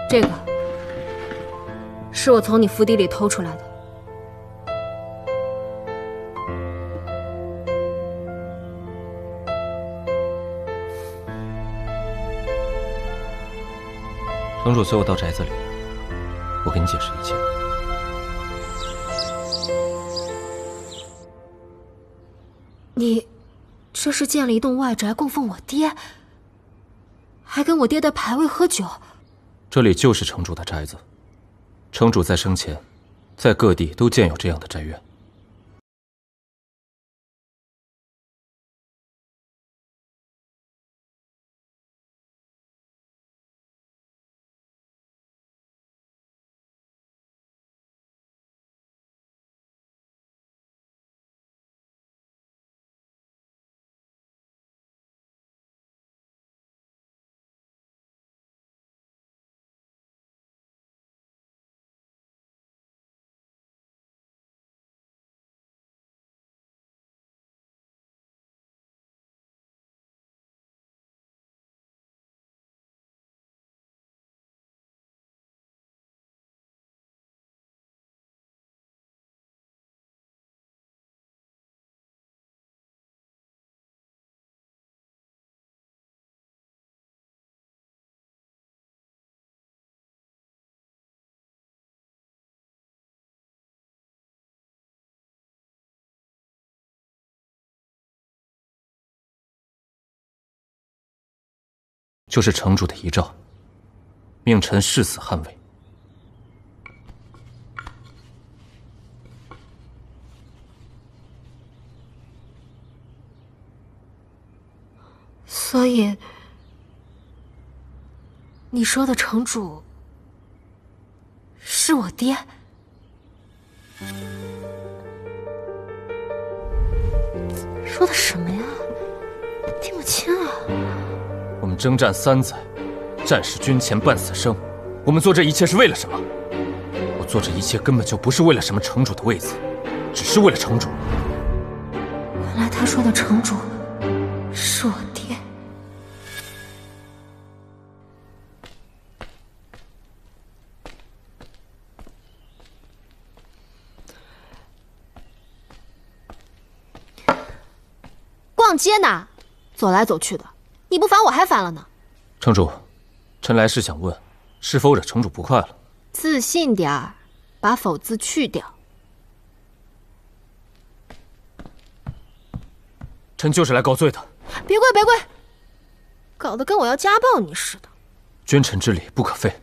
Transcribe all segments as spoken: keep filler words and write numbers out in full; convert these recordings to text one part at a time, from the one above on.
这个是我从你府邸里偷出来的。 城主随我到宅子里，我给你解释一切。 你这是建了一栋外宅供奉我爹，还跟我爹的牌位喝酒。 这里就是城主的宅子，城主在生前，在各地都建有这样的宅院。就是城主的遗诏，命臣誓死捍卫。 所以，你说的城主是我爹？说的什么呀？听不清啊。 我们征战三载，战士军前半死生，我们做这一切是为了什么？我做这一切根本就不是为了什么城主的位子，只是为了城主。 原来他说的城主是我爹。逛街呢，走来走去的。你不烦我还烦了呢。 城主，臣来是想问，是否惹城主不快了？ 自信点儿，把否字去掉。 臣就是来告罪的。 别跪别跪，搞得跟我要家暴你似的。 君臣之礼不可废。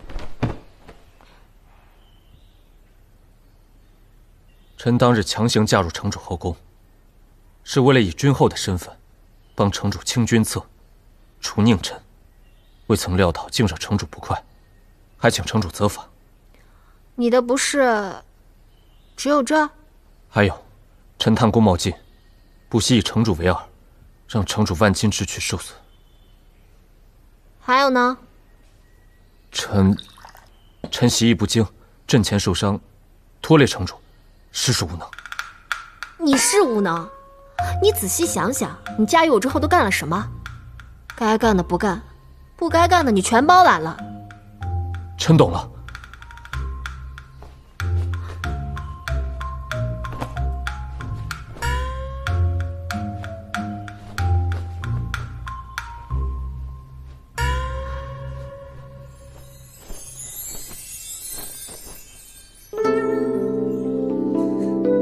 臣当日强行嫁入城主后宫，是为了以君后的身份帮城主清君侧，除佞臣，未曾料到竟惹城主不快，还请城主责罚。 你的不是只有这？ 还有，臣贪功冒进，不惜以城主为饵，让城主万金之躯受损。 还有呢？ 臣，臣习艺不精，阵前受伤，拖累城主，实属无能。 你是无能？你仔细想想，你嫁于我之后都干了什么？该干的不干，不该干的你全包揽了。 臣懂了。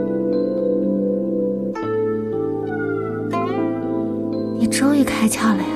你终于开窍了呀！